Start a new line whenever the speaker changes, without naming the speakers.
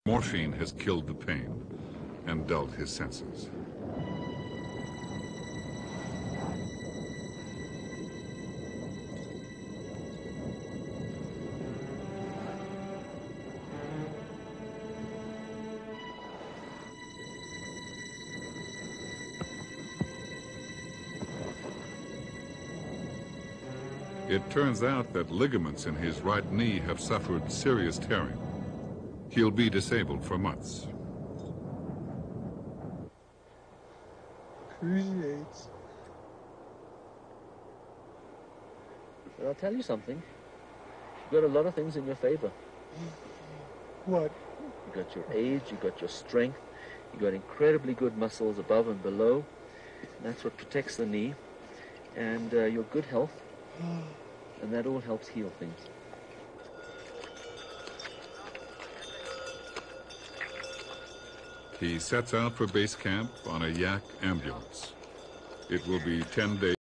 Morphine has killed the pain and dulled his senses. It turns out that ligaments in his right knee have suffered serious tearing. He'll be disabled for months.
Appreciates.
But I'll tell you something. You've got a lot of things in your favor.
What?
You got your age, you got your strength, you got incredibly good muscles above and below. And that's what protects the knee. And your good health. And that all helps heal things.
He sets out for base camp on a yak ambulance. It will be 10 days